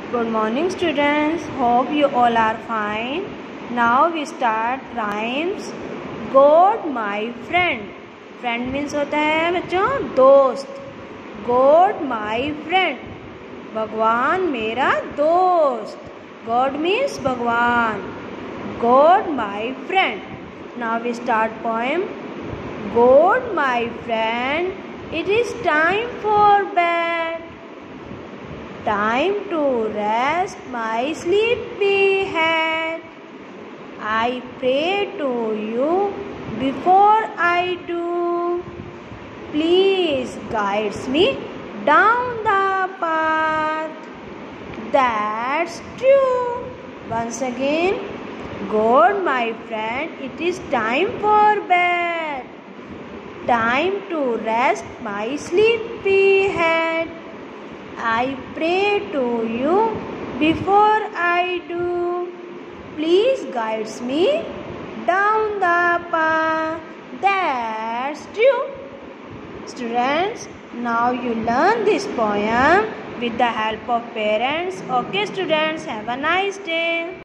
Good morning students. Hope you all are fine. Now we start rhymes. God my friend. Friend means होता है बच्चों दोस्त. God my friend. भगवान मेरा दोस्त. God means भगवान. God my friend. Now we start poem. God my friend. It is time for bed. Time to rest my sleepy head. I pray to you before I do. Please guide me down the path. That's true. Once again, God, my friend, it is time for bed. Time to rest my sleepy head. I pray to you before I do. Please guide me down the path. That's true. Students, now you learn this poem with the help of parents. Okay, students, have a nice day.